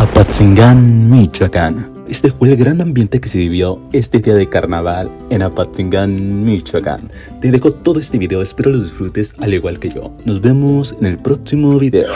Apatzingán, Michoacán. Este fue el gran ambiente que se vivió este día de carnaval en Apatzingán, Michoacán. Te dejo todo este video, espero lo disfrutes al igual que yo. Nos vemos en el próximo video.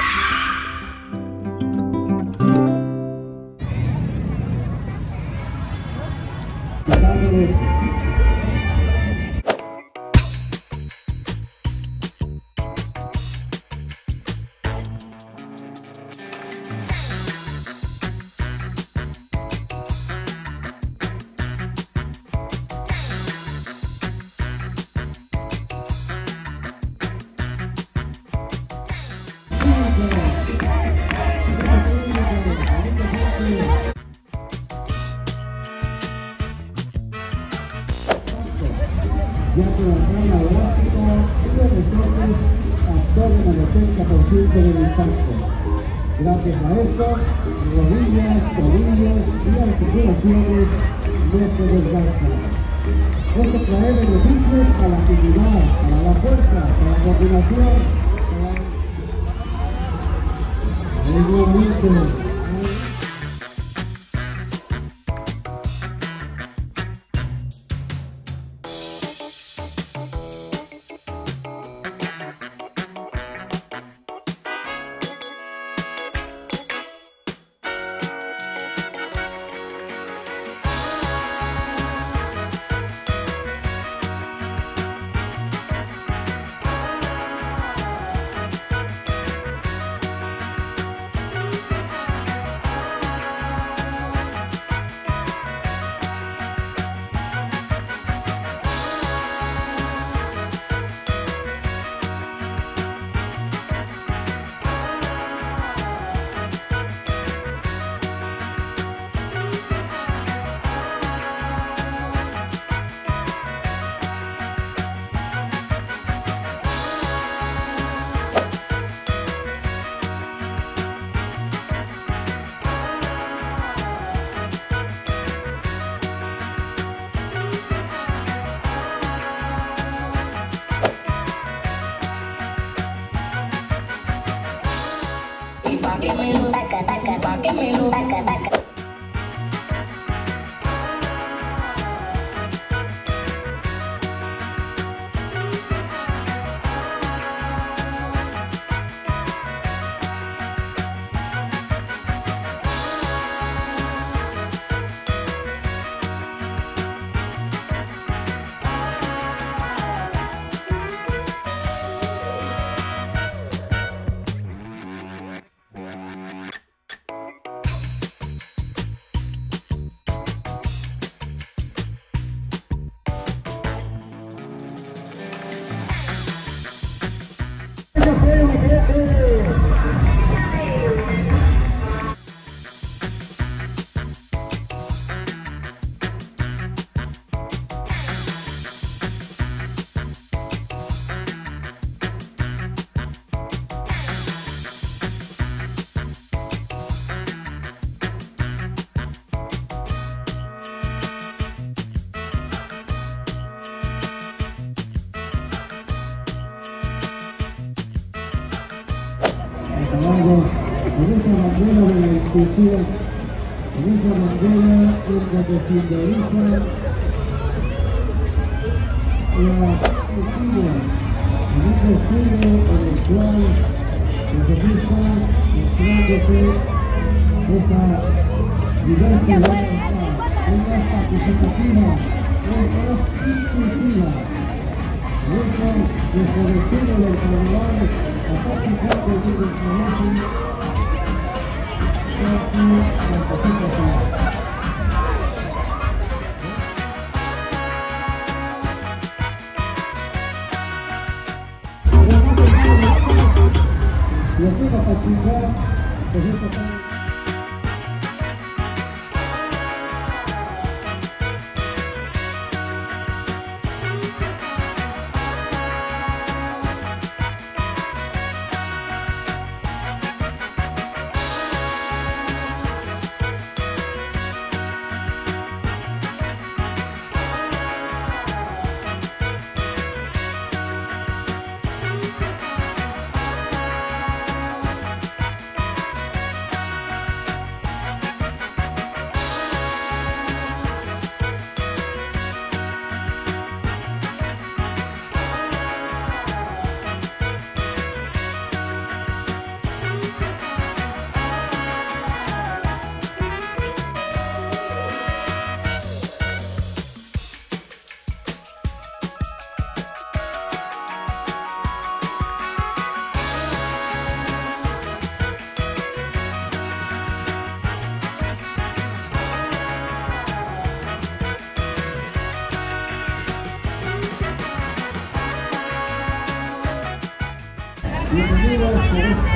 Ya por la trama gráfica, los resortes absorben al 80% del impacto. Gracias a esto, rodillas, tobillos y articulaciones no se desgastan. Esto trae beneficios a la agilidad, para la fuerza, para la coordinación, para el movimiento. Pa' que me lo taca, taca, pa' que me lo taca, taca. En esta bandera de la institución, en esta bandera es la que simboliza la cultura, en este estilo en el cual Jesús está mostrándose esa diversidad, es más participativa, es más inclusiva. Eso desde el estilo del carnaval a participar de los trabajos y la participación. Y así va a participar de esta Bienvenidos a esta